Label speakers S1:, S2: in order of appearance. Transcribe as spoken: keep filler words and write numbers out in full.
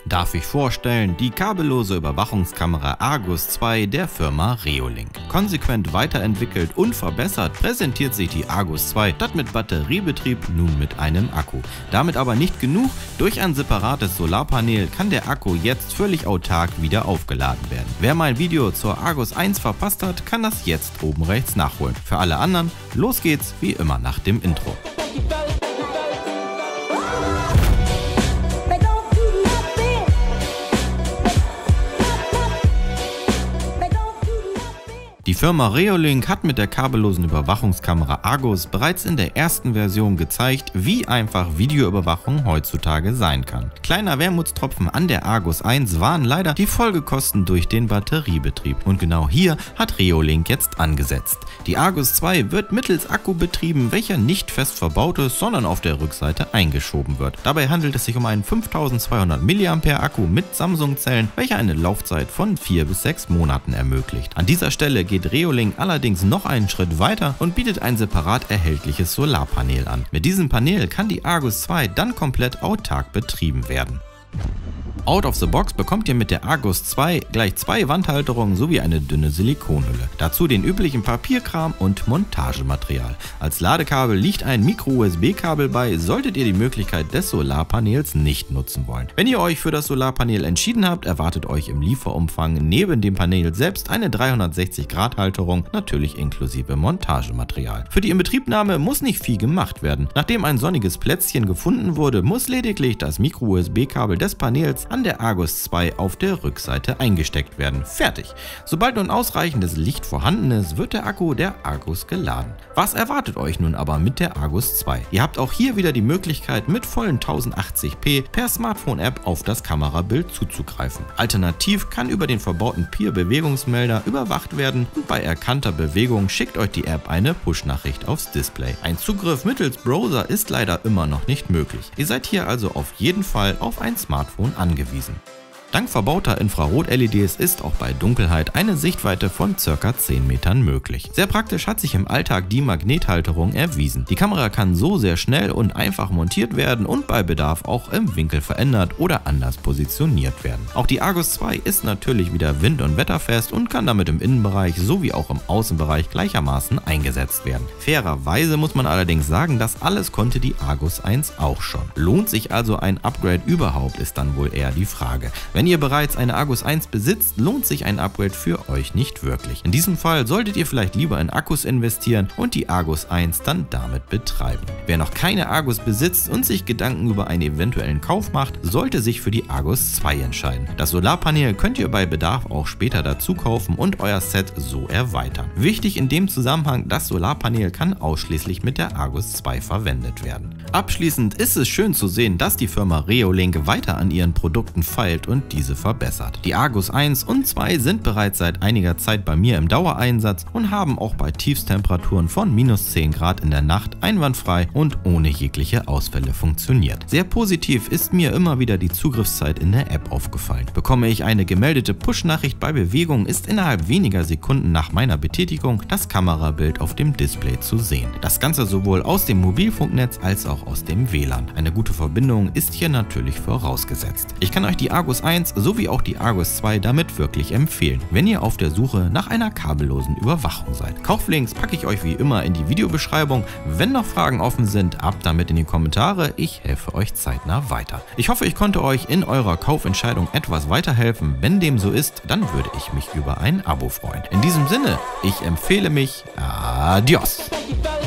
S1: Darf ich vorstellen, die kabellose Überwachungskamera Argus zwei der Firma Reolink. Konsequent weiterentwickelt und verbessert präsentiert sich die Argus zwei, das mit Batteriebetrieb, nun mit einem Akku. Damit aber nicht genug, durch ein separates Solarpanel kann der Akku jetzt völlig autark wieder aufgeladen werden. Wer mein Video zur Argus eins verpasst hat, kann das jetzt oben rechts nachholen. Für alle anderen, los geht's wie immer nach dem Intro. Die Firma Reolink hat mit der kabellosen Überwachungskamera Argus bereits in der ersten Version gezeigt, wie einfach Videoüberwachung heutzutage sein kann. Kleiner Wermutstropfen an der Argus eins waren leider die Folgekosten durch den Batteriebetrieb. Und genau hier hat Reolink jetzt angesetzt. Die Argus zwei wird mittels Akku betrieben, welcher nicht fest verbaut ist, sondern auf der Rückseite eingeschoben wird. Dabei handelt es sich um einen fünftausendzweihundert Milliampere Akku mit Samsung-Zellen, welcher eine Laufzeit von vier bis sechs Monaten ermöglicht. An dieser Stelle geht geht Reolink allerdings noch einen Schritt weiter und bietet ein separat erhältliches Solarpanel an. Mit diesem Panel kann die Argus zwei dann komplett autark betrieben werden. Out of the box bekommt ihr mit der Argus zwei gleich zwei Wandhalterungen sowie eine dünne Silikonhülle. Dazu den üblichen Papierkram und Montagematerial. Als Ladekabel liegt ein Micro-U S B-Kabel bei, solltet ihr die Möglichkeit des Solarpanels nicht nutzen wollen. Wenn ihr euch für das Solarpanel entschieden habt, erwartet euch im Lieferumfang neben dem Panel selbst eine dreihundertsechzig Grad Halterung, natürlich inklusive Montagematerial. Für die Inbetriebnahme muss nicht viel gemacht werden. Nachdem ein sonniges Plätzchen gefunden wurde, muss lediglich das Micro-U S B-Kabel des Panels an der Argus zwei auf der Rückseite eingesteckt werden. Fertig! Sobald nun ausreichendes Licht vorhanden ist, wird der Akku der Argus geladen. Was erwartet euch nun aber mit der Argus zwei? Ihr habt auch hier wieder die Möglichkeit, mit vollen tausendachtzig p per Smartphone-App auf das Kamerabild zuzugreifen. Alternativ kann über den verbauten Peer-Bewegungsmelder überwacht werden und bei erkannter Bewegung schickt euch die App eine Push-Nachricht aufs Display. Ein Zugriff mittels Browser ist leider immer noch nicht möglich. Ihr seid hier also auf jeden Fall auf ein Smartphone angewiesen. Dank verbauter Infrarot-L E Ds ist auch bei Dunkelheit eine Sichtweite von ca. zehn Metern möglich. Sehr praktisch hat sich im Alltag die Magnethalterung erwiesen. Die Kamera kann so sehr schnell und einfach montiert werden und bei Bedarf auch im Winkel verändert oder anders positioniert werden. Auch die Argus zwei ist natürlich wieder wind- und wetterfest und kann damit im Innenbereich sowie auch im Außenbereich gleichermaßen eingesetzt werden. Fairerweise muss man allerdings sagen, das alles konnte die Argus eins auch schon. Lohnt sich also ein Upgrade überhaupt, ist dann wohl eher die Frage. Wenn Wenn ihr bereits eine Argus eins besitzt, lohnt sich ein Upgrade für euch nicht wirklich. In diesem Fall solltet ihr vielleicht lieber in Akkus investieren und die Argus eins dann damit betreiben. Wer noch keine Argus besitzt und sich Gedanken über einen eventuellen Kauf macht, sollte sich für die Argus zwei entscheiden. Das Solarpanel könnt ihr bei Bedarf auch später dazu kaufen und euer Set so erweitern. Wichtig in dem Zusammenhang, das Solarpanel kann ausschließlich mit der Argus zwei verwendet werden. Abschließend ist es schön zu sehen, dass die Firma Reolink weiter an ihren Produkten feilt und diese verbessert. Die Argus eins und zwei sind bereits seit einiger Zeit bei mir im Dauereinsatz und haben auch bei Tiefstemperaturen von minus zehn Grad in der Nacht einwandfrei und ohne jegliche Ausfälle funktioniert. Sehr positiv ist mir immer wieder die Zugriffszeit in der App aufgefallen. Bekomme ich eine gemeldete Push-Nachricht bei Bewegung, ist innerhalb weniger Sekunden nach meiner Betätigung das Kamerabild auf dem Display zu sehen. Das Ganze sowohl aus dem Mobilfunknetz als auch aus dem W L A N. Eine gute Verbindung ist hier natürlich vorausgesetzt. Ich kann euch die Argus eins sowie auch die Argus zwei damit wirklich empfehlen, wenn ihr auf der Suche nach einer kabellosen Überwachung seid. Kauflinks packe ich euch wie immer in die Videobeschreibung. Wenn noch Fragen offen sind, ab damit in die Kommentare. Ich helfe euch zeitnah weiter. Ich hoffe, ich konnte euch in eurer Kaufentscheidung etwas weiterhelfen. Wenn dem so ist, dann würde ich mich über ein Abo freuen. In diesem Sinne, ich empfehle mich. Adios!